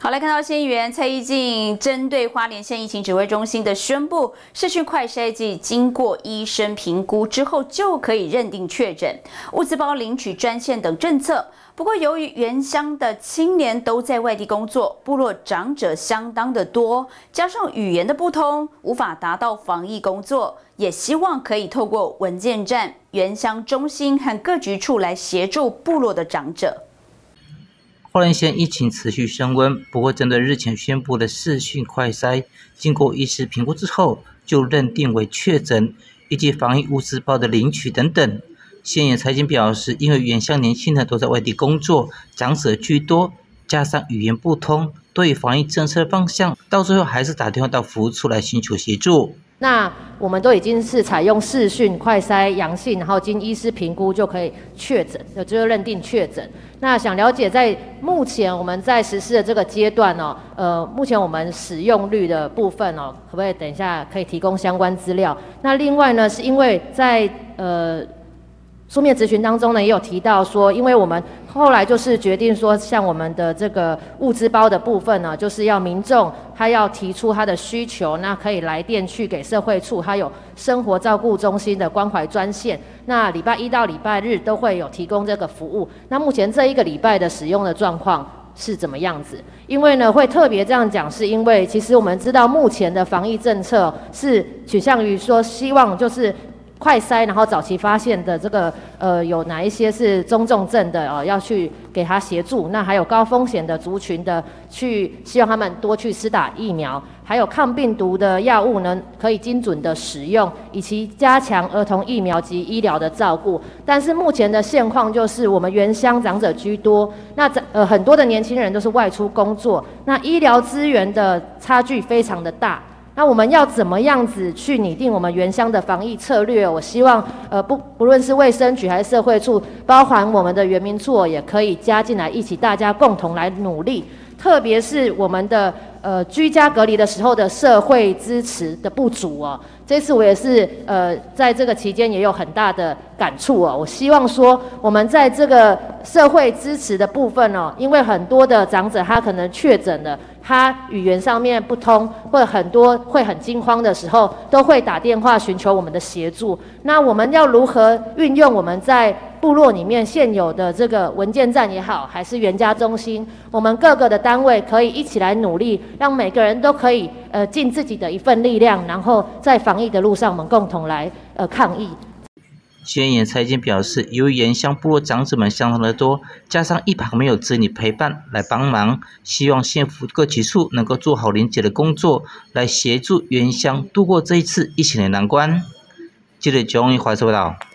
好，来看到县议员蔡宜静针对花莲县疫情指挥中心的宣布，视讯快筛剂经过医生评估之后就可以认定确诊，物资包领取专线等政策。不过，由于原乡的青年都在外地工作，部落长者相当的多，加上语言的不通，无法达到防疫工作，也希望可以透过文件站、原乡中心和各局处来协助部落的长者。 花莲县疫情持续升温，不过针对日前宣布的视讯快筛，经过医师评估之后，就认定为确诊，以及防疫物资包的领取等等。县议员蔡宜静表示，因为原乡年轻人都在外地工作，长者居多，加上语言不通，对防疫政策方向，到最后还是打电话到服务处来寻求协助。 那我们都已经是采用视讯快筛阳性，然后经医师评估就可以确诊，就是认定确诊。那想了解在目前我们在实施的这个阶段哦，目前我们使用率的部分哦，可不可以等一下可以提供相关资料？那另外呢，是因为在书面质询当中呢，也有提到说，因为我们后来就是决定说，像我们的这个物资包的部分呢，就是要民众他要提出他的需求，那可以来电去给社会处，还有生活照顾中心的关怀专线。那礼拜一到礼拜日都会有提供这个服务。那目前这一个礼拜的使用的状况是怎么样子？因为呢，会特别这样讲，是因为其实我们知道目前的防疫政策是取向于说，希望就是快筛，然后早期发现的这个有哪一些是中重症的要去给他协助。那还有高风险的族群的，希望他们多去施打疫苗，还有抗病毒的药物呢，可以精准的使用，以及加强儿童疫苗及医疗的照顾。但是目前的现况就是我们原乡长者居多，那很多的年轻人都是外出工作，那医疗资源的差距非常的大。那我们要怎么样子去拟定我们原乡的防疫策略？我希望不论是卫生局还是社会处，包含我们的原民处也可以加进来，一起大家共同来努力。特别是我们的居家隔离的时候的社会支持的不足哦，这次我也是在这个期间也有很大的感触哦。我希望说我们在这个社会支持的部分哦，因为很多的长者他可能确诊了，他语言上面不通，或者很多会很惊慌的时候，都会打电话寻求我们的协助。那我们要如何运用我们在部落里面现有的这个文件站也好，还是原家中心，我们各个的单位可以一起来努力，让每个人都可以尽自己的一份力量，然后在防疫的路上，我们共同来抗疫。 县议员蔡宜静表示，由于原乡部落长者们相当的多，加上一旁没有子女陪伴来帮忙，希望县府各局处能够做好连结的工作，来协助原乡度过这一次疫情的难关。记者钟义华报道。